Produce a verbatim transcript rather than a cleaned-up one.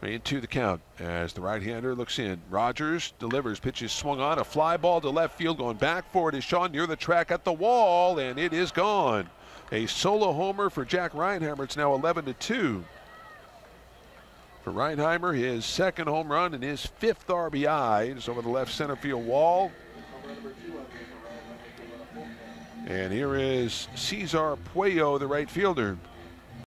Three and two the count as the right-hander looks in. Rogers delivers, pitch is swung on, a fly ball to left field, going back for it is Sean near the track at the wall, and it is gone. A solo homer for Jack Reinheimer. It's now eleven to two. For Reinheimer, his second home run and his fifth R B I. It's over the left center field wall. And here is Cesar Puello, the right fielder.